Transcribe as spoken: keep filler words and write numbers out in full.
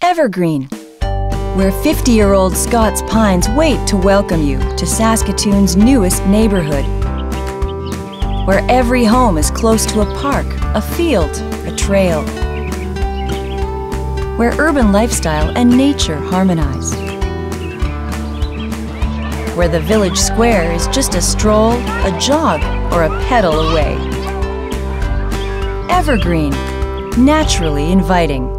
Evergreen, where fifty-year-old Scots Pines wait to welcome you to Saskatoon's newest neighbourhood, where every home is close to a park, a field, a trail, where urban lifestyle and nature harmonize, where the village square is just a stroll, a jog, or a pedal away. Evergreen, naturally inviting.